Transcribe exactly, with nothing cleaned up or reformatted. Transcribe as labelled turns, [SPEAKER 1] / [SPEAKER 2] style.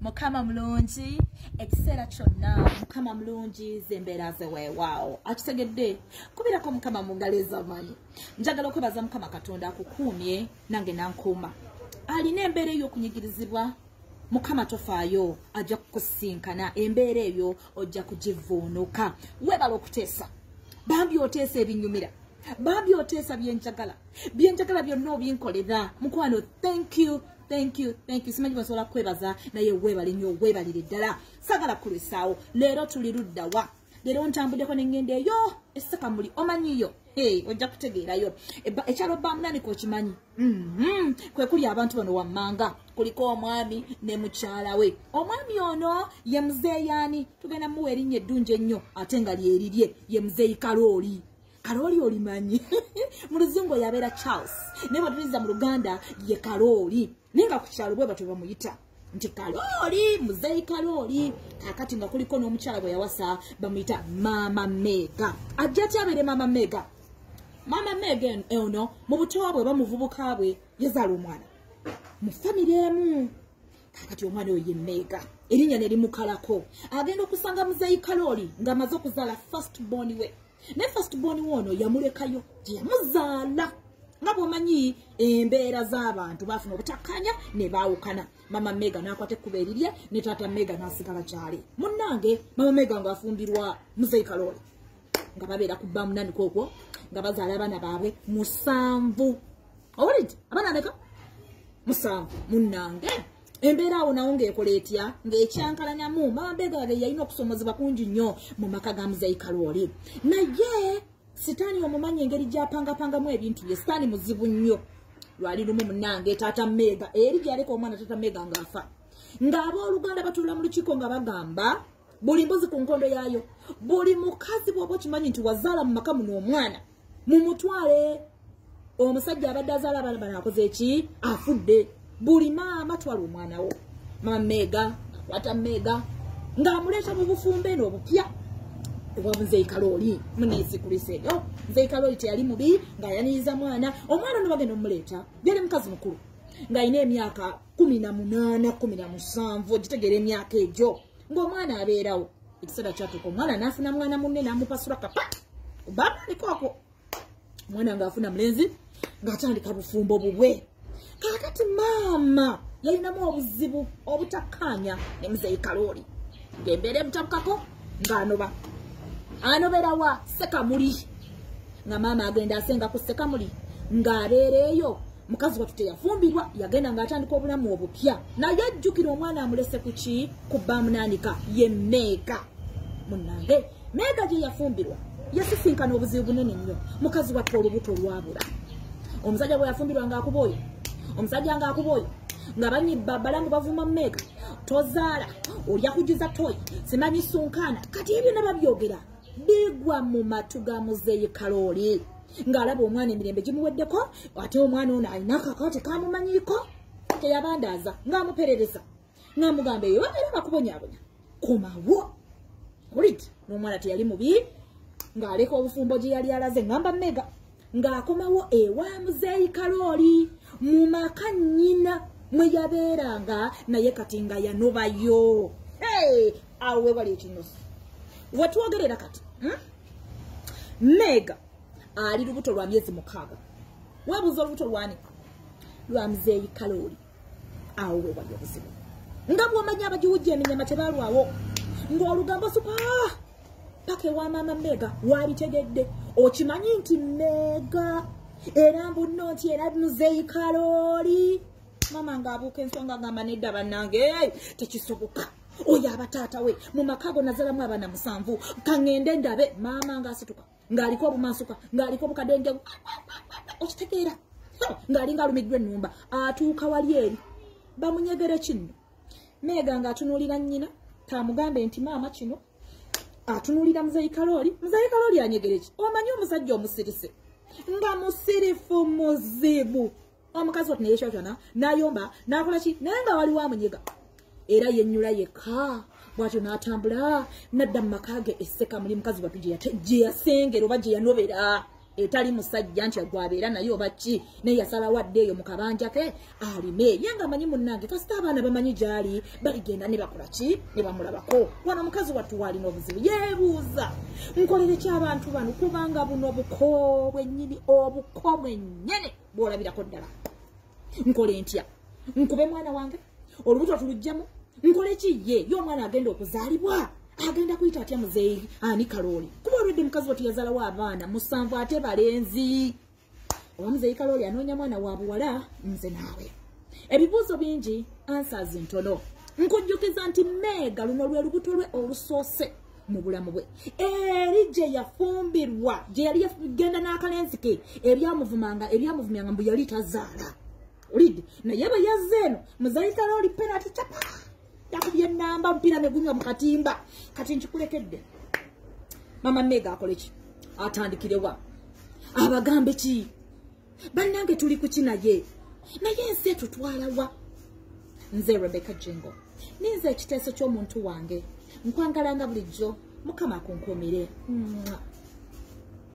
[SPEAKER 1] Mukama mulungi ekiseera kyonna mukama mulungi zembeera ze weewaawo akitegedde kubirako mukama mungaleza manyi njagala okwebaza mukama katonda akukuumye nange nankuuma alina embeera ey'okunyigirizibwa mukama tofaayo ajja kukusinkana embeera eyo ojja kugivuunuka webala okuteesa bambi oteesa ebinyumira bambi oteesa byenjagala byenjagala byonna obinkolera mukwano thank you Thank you, thank you. Simanyi basobola kwebaza naye webale nnyo webalire ddala. Sagala kulisaawo. Leero tuli ludda wa. Leero ntambuddeko n'engenda eyo Essekamuli omanyiyo. Hey, ojja kutegeerayo. Ekyalo Bamunani k'okimanyi. Mhm. Kwe kuli abantu bano wammanga. Kuliko omwami ne mukyala we. Omwami ono ye muzeeyi ani? Tugenda muwa erinnya eddungi ennyo ate nga lyerirye ye muzeeyi Kalooli. Kalooli olimanyi. Mu Luzungu yabeera Charles. Ne batuliza mu Luganda ye Kalooli. Ninga ku kyalo bwe batwe bamuyita nti Kalooli muzeeyi Kalooli kakati nga kuliko n'omukyala bwe yawasa bamuyita Mama Mega. Ajja atyabere Mama Mega. Mama Mega ono mu buto bwe bamuvubuka bwe yazaala omwana mu famire emu kakati omwana oyo ye Mega erinnya ne limukalako agenda okusanga muzeeyi Kalooli ng'amaze okuzaala first born we ne first born wono yamulekayo gye yamuzaala nga bwomanyi embeera z'abantu bafuna obutakkaanya ne baawukana Mama Mega n'akwata ekkubo erirye ne taata Mega n'asigala kyali munnange Mama Mega ng'afumbirwa muzeeyi Kalooli nga babeera ku Bamunani kwokwo nga bazaala abaana baabwe musanvu owulidde abaana ameka musanvu munnange embeera awo nawo ng'ekola etya ng'ekyankalanyamu Mama Mega yalina okusomozebwa kungi nnyo mu maka ga muzeeyi Kalooli naye sitaani omumanyi engeri gy'apangapangamu ebintu bye sitaani muzibu nnyo lwali lumu munnange taata Mega eri gy'aleka omwana taata Mega ng'afa ng'abooluganda batuula mu lukiiko nga bagamba buli mbuzi ku nkondo yaayo buli mukazi bw'oba okimanyi nti wazaala mu maka muno omwana mumutwale omusajja abadde azaala abaana bano akoze eki afudde buli maama twala omwana wo Mama Mega akwata Mega ng'amuleeta mu bufumbo eno obupya obwa muzeeyi Kalooli muneesikulisa ebyo muzeeyi Kalooli teyali mubi ng'ayaniriza mwana omwana ono bagenda omuleeta byali mukazi mukulu ng'alina emyaka kumi na munaana kumi na musanvu ogitegeera emyaka egyo ng'omwana abeerawo ekiseera kyatuuka omwana n'afuna mwana munne n'amupasula kapa bamanikooko omwana ng'afuna mulenzi ng'atandika bufumbo bubwe kakati maama yalinamu obuzibu obutakkaanya ne muzeeyi Kalooli ng'embeera ebutabukako ng'anoba anobera wa Ssekamuli nga maama agenda asenga ku Ssekamuli ng'abeera eyo mukazi wattu teyafumbirwa yagenda ng'atandika obulamu obupya naye ajjukira omwana amulese ku ki ku Bamunanika ye Mega munnange Mega gye yafumbirwa yasisinkana obuzibu bunene nnyo mukazi wattu olubuto lwabula omusajja bwe yafumbirwa ng'akuba oyo omusajja ng'akuba oyo nga banyibba balamu bavuma Mega tozaala olya kujuza toyi simanyi sunkana kati ebyo ne babyogera bigwa mu matu ga muzeeyi Kalooli ng'alaba omwana emirembe gimuweddeko ate omwana ono alina akakati kamumanyiiko teyabandaaza ng'amuperereza ng'amugamba eyo babeera bakubonyaabonya komawo olidde n'omwana teyali mubi ng'aleka obufumbo gye yali alaze ngamba Mega ng'akomawo ewa muzeeyi Kalooli mu maka nnyina mwe yabeeranga naye kati nga yanobayo hey awo webali ekinosi wetwogerera kati hmm? Mega ali lubuto lwa myezi mukaaga wabuza olubuto lwani lwa muzeeyi Kalooli awo webali obuzibu nga bw'omanya abagiwujja eminyama tebalwawo ng'olugambo supa paka ewa Mama Mega wabitegedde okimanyi nti Mega era mbunno nti era muzeeyi Kalooli mama ng'abuuka ensonga agamba nedda bannange tekisoboka oyo abataata we mu makago nazalamu abaana musanvu kaŋŋende ndabe maama ng'asituka ng'aliko obumansuka ng'aliko obukadenge okitegeera ng'alinga alumiddwa ennumba atuuka wali eri bamunyegere kinno Mega ng'atunuulira nnyina tamugambe nti maama kino atunuulira muzeeyi Kalooli muzeeyi Kalooli anyegere ki omanyi omusajja omusirise nga musirifu muzibu omukazi wattu neyekyotona n'ayomba n'akola ki naye nga waliwo amunyega era yennyula yekka bw'atyo n'atambula n'adda mu maka ge e Ssekamuli mukazi wattu gye yasengera oba gye yanobera etali musajja nti agwabeera naye oba ki naye yasala wadde eyo mu kabanja ke alime yenga amanyi munnange kasita abaana bamanyi gyali baligenda ne bakola ki ne bamulabako wano mukazi wattu waalina obuzibu yeebuuza nkolere ki abantu bano kubanga buno buko bwennyini obuko bwennyini bw'olabirako ddala nkole ntya nkube mwana wange olubuto tuluggyemu nkole ki ye y'omwana agenda okuzaalibwa agenda kuyita atya muzeeyi ani Kalooli kuba olwedde mukazi wattu yazaalawo abaana musanvu ate balenzi oba muzeeyi Kalooli anoonya mwana wa buwala nze naawe ebibuuzo bingi answers ntono nkujjukiza nti Meega luno lwe lubuto lwe olusoose mu bulamu bwe eri gye yafumbirwa gye yali yagenda n'akalenzi ke ebyamuvumanga ebyamuvumyanga mbu yali tazaala olidde naye bwe yazze eno muzeeyi Kalooli penati capa yakubye namba mpira ne gunywa mu katimba kati nkikulekedde mama Meega akole ki atandikirewa abagambe ki bannange tuli ku kinaye naye ensi etutwalawa nze Rebecca Jingo ninze ekiteeso ky'omuntu wange nkwangalanga bulijjo mukama akunkuumire.